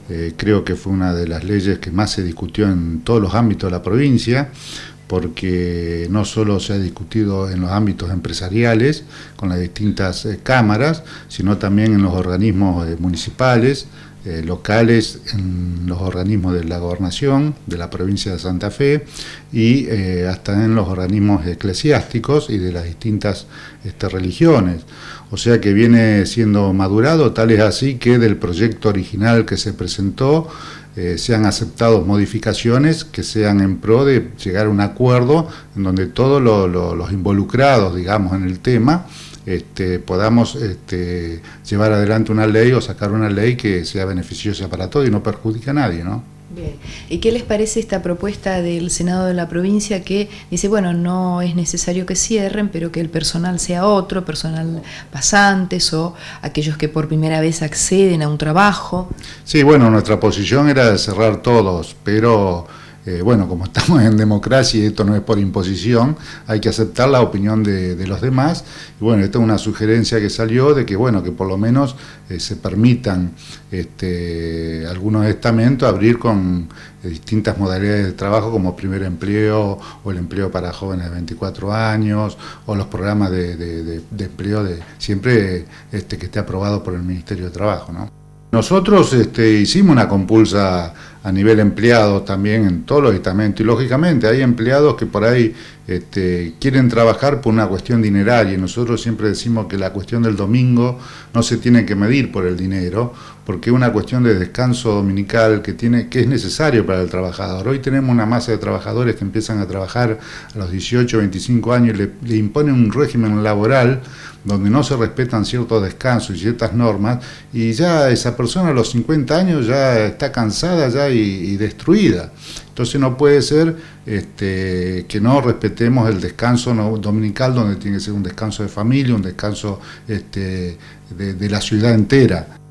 Creo que fue una de las leyes que más se discutió en todos los ámbitos de la provincia, porque no solo se ha discutido en los ámbitos empresariales, con las distintas cámaras, sino también en los organismos municipales, locales, en los organismos de la gobernación de la provincia de Santa Fe y hasta en los organismos eclesiásticos y de las distintas religiones. O sea que viene siendo madurado, tal es así que del proyecto original que se presentó se han aceptado modificaciones que sean en pro de llegar a un acuerdo en donde todos los involucrados, digamos, en el tema, podamos llevar adelante una ley o sacar una ley que sea beneficiosa para todos y no perjudique a nadie, ¿no? Bien. ¿Y qué les parece esta propuesta del Senado de la provincia que dice, bueno, no es necesario que cierren, pero que el personal sea otro, personal pasantes o aquellos que por primera vez acceden a un trabajo? Sí, bueno, nuestra posición era de cerrar todos, pero bueno, como estamos en democracia y esto no es por imposición, hay que aceptar la opinión de los demás. Y bueno, esta es una sugerencia que salió de que, bueno, que por lo menos se permitan algunos estamentos abrir con distintas modalidades de trabajo como primer empleo o el empleo para jóvenes de 24 años o los programas de empleo siempre que esté aprobado por el Ministerio de Trabajo, ¿no? Nosotros hicimos una compulsa a nivel empleado también en todos los estamentos y lógicamente hay empleados que por ahí quieren trabajar por una cuestión dineraria y nosotros siempre decimos que la cuestión del domingo no se tiene que medir por el dinero porque es una cuestión de descanso dominical que es necesario para el trabajador. Hoy tenemos una masa de trabajadores que empiezan a trabajar a los 18, 25 años y le imponen un régimen laboral donde no se respetan ciertos descansos y ciertas normas y ya esa persona a los 50 años ya está cansada ya y destruida. Entonces no puede ser que no respetemos el descanso dominical donde tiene que ser un descanso de familia, un descanso de la ciudad entera.